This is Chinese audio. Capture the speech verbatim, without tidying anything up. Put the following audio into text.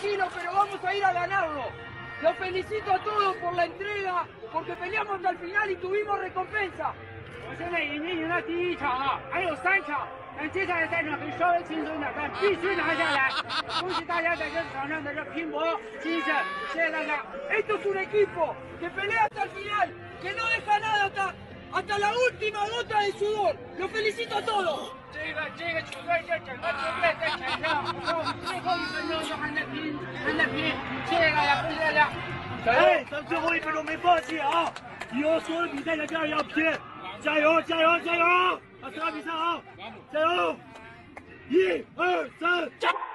tranquilos, pero vamos a ir a ganarlo. Los felicito a todos por la entrega, porque peleamos hasta el final y tuvimos recompensa. 我现在已经赢了第一场了，还有三场，但接下来三场可以稍微轻松点，但必须拿下来。恭喜大家在这场上的这拼搏精神，谢谢大家。 Esto es un equipo que pelea hasta el final, que no deja nada hasta, hasta la última gota de sudor. Los felicito a todos. 这个这个球队这整个球队在场上，到最后一分钟都还在拼，还在拼。谢谢大家，恭喜大家！ 哎，咱最后一分钟没放弃啊！以后所有的比赛咱这样要拼。 加油！加油！加油！啊，这场比赛好，加油！一二三，加！